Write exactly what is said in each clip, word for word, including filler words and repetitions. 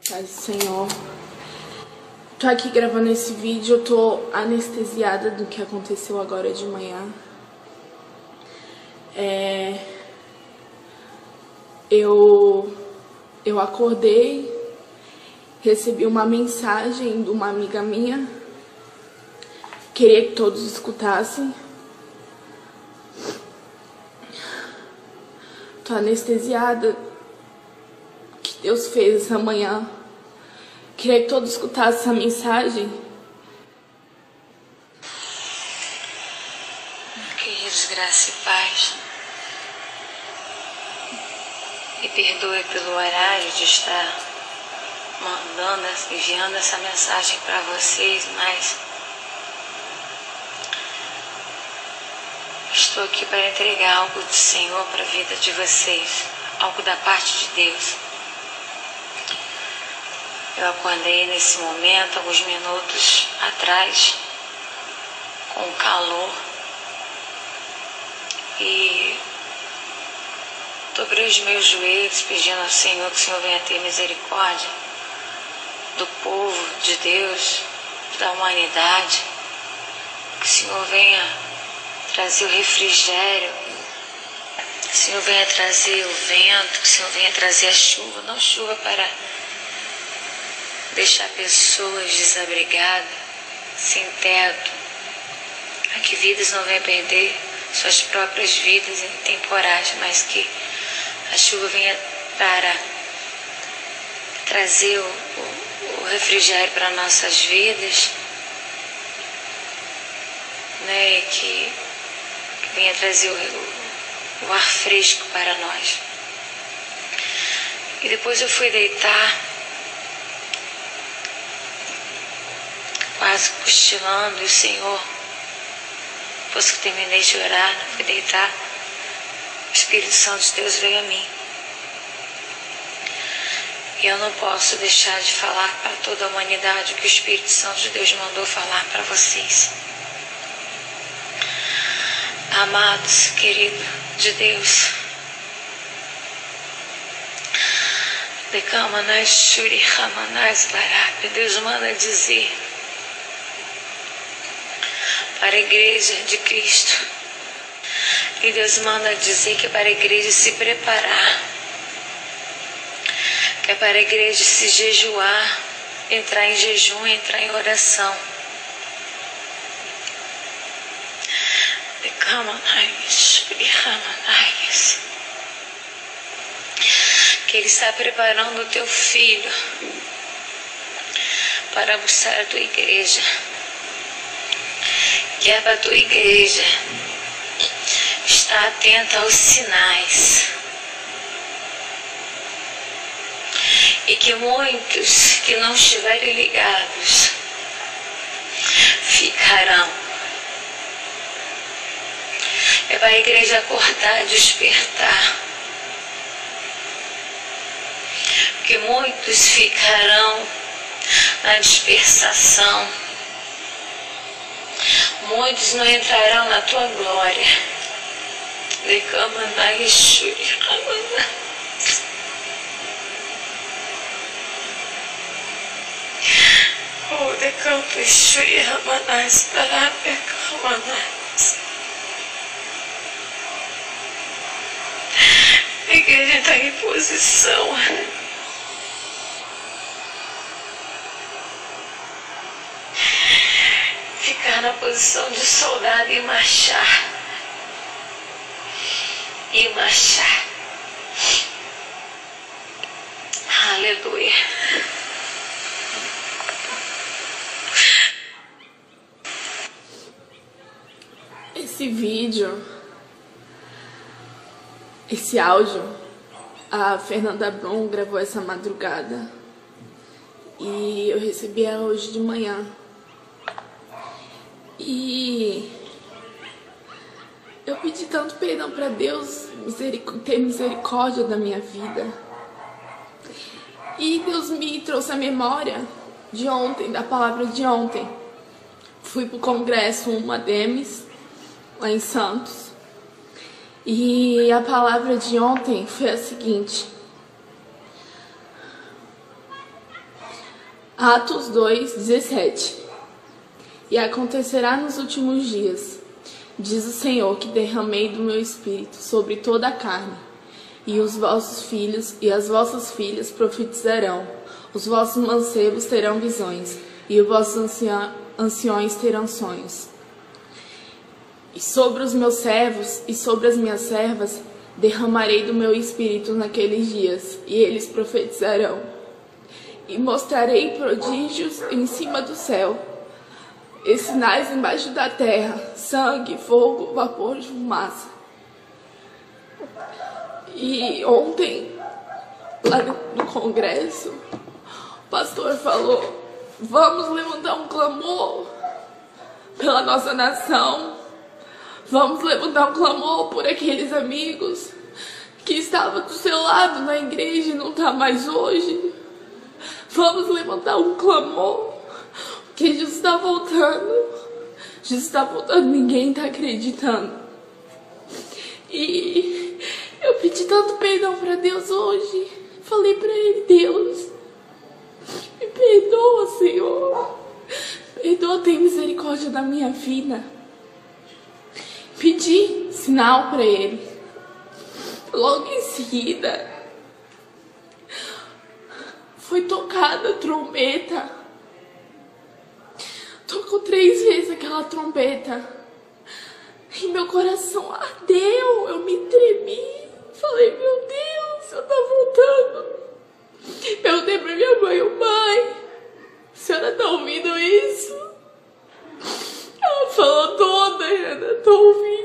Paz do Senhor. Tô aqui gravando esse vídeo, eu tô anestesiada do que aconteceu agora de manhã. É... Eu... Eu acordei, recebi uma mensagem de uma amiga minha, queria que todos escutassem. Tô anestesiada. O que Deus fez essa manhã. Queria que todos escutassem essa mensagem. Queridos, graça e paz. Me perdoe pelo horário de estar mandando, enviando essa mensagem para vocês, mas estou aqui para entregar algo do Senhor para a vida de vocês, algo da parte de Deus. Eu acordei nesse momento, alguns minutos atrás, com calor, e dobrei os meus joelhos pedindo ao Senhor que o Senhor venha ter misericórdia do povo de Deus, da humanidade, que o Senhor venha trazer o refrigério, que o Senhor venha trazer o vento, que o Senhor venha trazer a chuva, não chuva para deixar pessoas desabrigadas, sem teto, a que vidas não venham perder suas próprias vidas temporais, mas que a chuva venha para trazer o, o, o refrigério para nossas vidas, né? Que, que venha trazer o, o, o ar fresco para nós. E depois eu fui deitar, quase cochilando, e o Senhor, depois que terminei de orar, fui deitar, o Espírito Santo de Deus veio a mim. E eu não posso deixar de falar para toda a humanidade o que o Espírito Santo de Deus mandou falar para vocês. Amados, querido de Deus, Deus manda dizer para a igreja de Cristo, e Deus manda dizer que é para a igreja se preparar, que é para a igreja se jejuar, entrar em jejum, entrar em oração. Que Ele está preparando o teu filho para buscar a tua igreja, que é para a tua igreja estar atenta aos sinais, e que muitos que não estiverem ligados ficarão. É para a igreja acordar, despertar, porque muitos ficarão na dispersação, muitos não entrarão na tua glória. Oh, de campo Shuri Ramanais, Tarape Ramanais. A igreja está em posição. Ficar na posição de soldado e marchar. E marchar. Aleluia. Esse vídeo, esse áudio, a Fernanda Brum gravou essa madrugada e eu recebi ela hoje de manhã. E eu pedi tanto perdão para Deus ter misericórdia da minha vida. E Deus me trouxe a memória de ontem, da palavra de ontem. Fui pro congresso uma Demis, lá em Santos. E a palavra de ontem foi a seguinte: Atos dois, dezessete. E acontecerá nos últimos dias, diz o Senhor, que derramei do meu espírito sobre toda a carne, e os vossos filhos e as vossas filhas profetizarão, os vossos mancebos terão visões, e os vossos anciã, anciões terão sonhos. E sobre os meus servos e sobre as minhas servas derramarei do meu espírito naqueles dias, e eles profetizarão. E mostrarei prodígios em cima do céu, e sinais embaixo da terra, sangue, fogo, vapor de fumaça. E ontem, lá no congresso, o pastor falou: vamos levantar um clamor pela nossa nação, vamos levantar um clamor por aqueles amigos que estavam do seu lado na igreja e não estão mais hoje. Vamos levantar um clamor, porque Jesus está voltando. Jesus está voltando, ninguém está acreditando. E eu pedi tanto perdão para Deus hoje. Falei para Ele: Deus, me perdoa, Senhor. Perdoa, tem misericórdia da minha vida. Pedi sinal para Ele. Logo em seguida, foi tocada a trombeta. Tocou três vezes aquela trombeta. E meu coração ardeu. Eu me tremi. Falei: meu Deus, o Senhor tá voltando. Perguntei pra minha mãe: mãe, a senhora tá ouvindo isso? Ela falou: tô, Diana, tô ouvindo.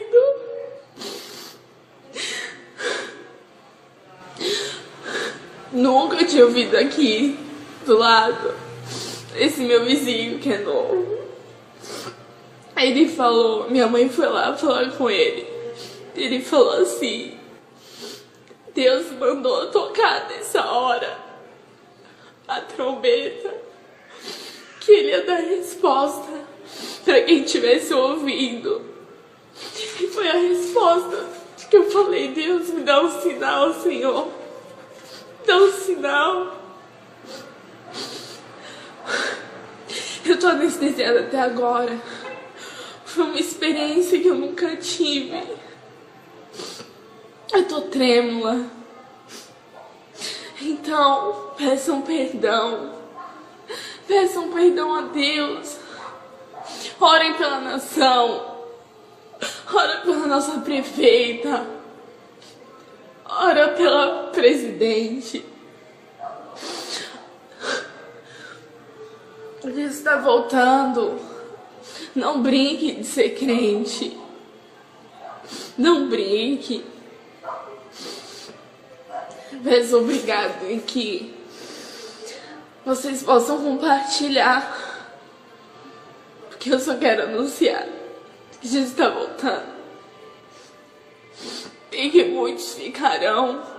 Nunca tinha ouvido aqui do lado esse meu vizinho que é novo. Aí ele falou, minha mãe foi lá falar com ele. Ele falou assim: Deus mandou tocar nessa hora a trombeta, que ele ia dar resposta para quem estivesse ouvindo. E foi a resposta que eu falei: Deus, me dá um sinal, Senhor. Dá um sinal. Eu tô anestesiada até agora. Foi uma experiência que eu nunca tive. Eu tô trêmula. Então, peçam perdão. Peçam perdão a Deus. Orem pela nação. Ora pela nossa prefeita. Ora pela presidente. Deus está voltando. Não brinque de ser crente. Não brinque. Peço obrigado em que vocês possam compartilhar, porque eu só quero anunciar que Jesus está voltando. E que muitos ficarão